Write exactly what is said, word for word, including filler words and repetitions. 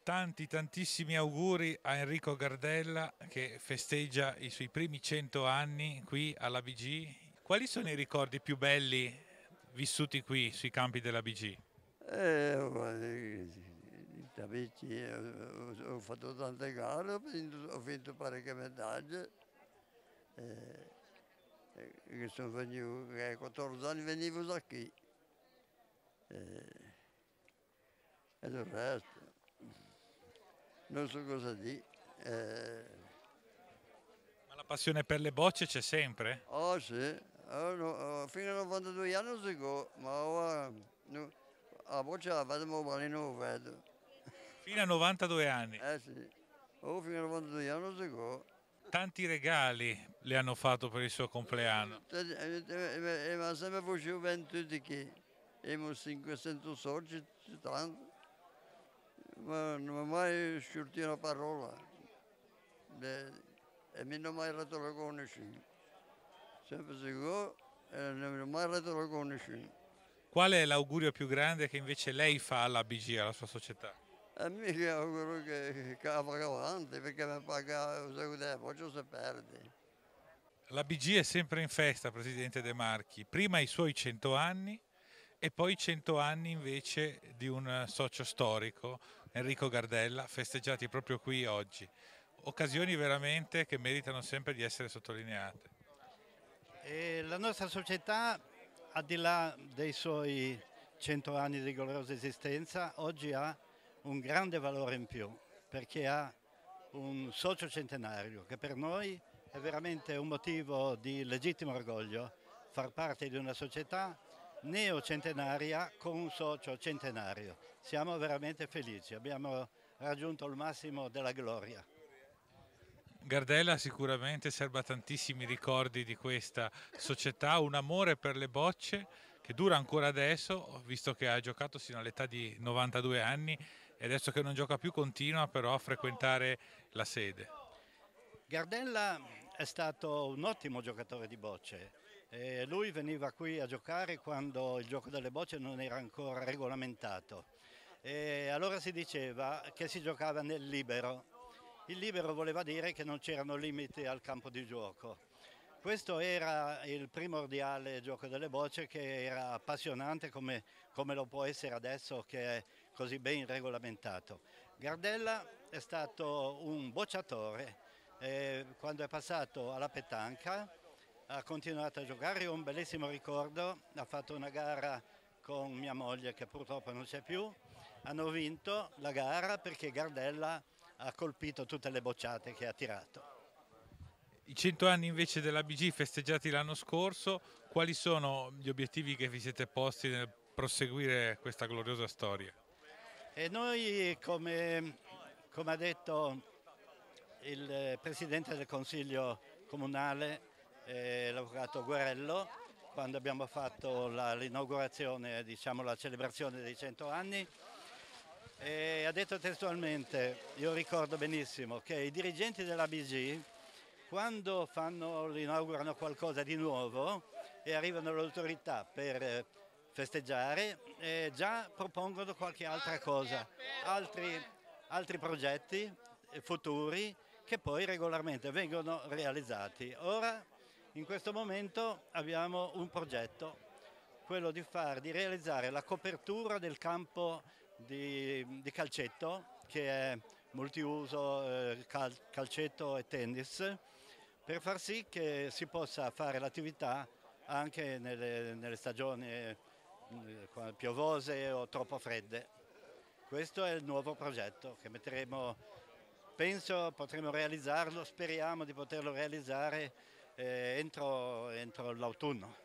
Tanti, tantissimi auguri a Enrico Gardella che festeggia i suoi primi cento anni qui alla B G. Quali sono i ricordi più belli vissuti qui sui campi della B G? Eh, guarda, i tappeti, eh, ho, ho fatto tante gare, ho vinto, ho vinto parecchie medaglie. Eh, eh, che sono venuto, che a quattordici anni venivo da qui. Eh, e del resto, non so cosa dire. Eh, Ma la passione per le bocce c'è sempre? oh sì, oh, no, oh, fino a novantadue anni non si può, ma ora no, a voce la vedo, ma ora non la vedo. Fino a novantadue anni. Eh sì, oh, fino a novantadue anni non si può. Tanti regali le hanno fatto per il suo compleanno. E ma sempre facevo ventuno che abbiamo cinquecento soci, tanto, ma non mi ha mai sciolto una parola. De- e mi non mi ha mai dato la conoscenza. Sempre sicuro e non mi ha mai dato la conoscenza. Qual è l'augurio più grande che invece lei fa alla B G, alla sua società? E mi auguro che, che vada avanti perché mi paga un secondo poi si perde. La B G è sempre in festa, Presidente De Marchi. Prima i suoi cento anni e poi cento anni invece di un socio storico, Enrico Gardella, festeggiati proprio qui oggi. Occasioni veramente che meritano sempre di essere sottolineate. E la nostra società, al di là dei suoi cento anni di gloriosa esistenza, oggi ha un grande valore in più, perché ha un socio centenario, che per noi è veramente un motivo di legittimo orgoglio far parte di una società neocentenaria con un socio centenario. Siamo veramente felici, abbiamo raggiunto il massimo della gloria. Gardella sicuramente serba tantissimi ricordi di questa società, un amore per le bocce che dura ancora adesso, visto che ha giocato sino all'età di novantadue anni e adesso che non gioca più continua però a frequentare la sede. Gardella è stato un ottimo giocatore di bocce. Eh, lui veniva qui a giocare quando il gioco delle bocce non era ancora regolamentato. E allora si diceva che si giocava nel libero. Il libero voleva dire che non c'erano limiti al campo di gioco. Questo era il primordiale gioco delle bocce, che era appassionante come, come lo può essere adesso che è così ben regolamentato. Gardella è stato un bocciatore. Eh, quando è passato alla petanca ha continuato a giocare, ho un bellissimo ricordo, ha fatto una gara con mia moglie che purtroppo non c'è più, hanno vinto la gara perché Gardella ha colpito tutte le bocciate che ha tirato. I cento anni invece della B G festeggiati l'anno scorso, quali sono gli obiettivi che vi siete posti nel proseguire questa gloriosa storia? E noi, come, come ha detto il Presidente del Consiglio Comunale, eh, l'Avvocato Guerello, quando abbiamo fatto la, l'inaugurazione, diciamo la celebrazione dei cento anni, e ha detto testualmente, io ricordo benissimo, che i dirigenti della B G, quando fanno, inaugurano qualcosa di nuovo e arrivano le autorità per festeggiare, eh, già propongono qualche altra cosa, altri, altri progetti futuri che poi regolarmente vengono realizzati. Ora, in questo momento, abbiamo un progetto, quello di, far, di realizzare la copertura del campo di, di calcetto, che è multiuso, eh, cal, calcetto e tennis, per far sì che si possa fare l'attività anche nelle, nelle stagioni eh, piovose o troppo fredde. Questo è il nuovo progetto che metteremo, penso potremo realizzarlo, speriamo di poterlo realizzare eh, entro, entro l'autunno.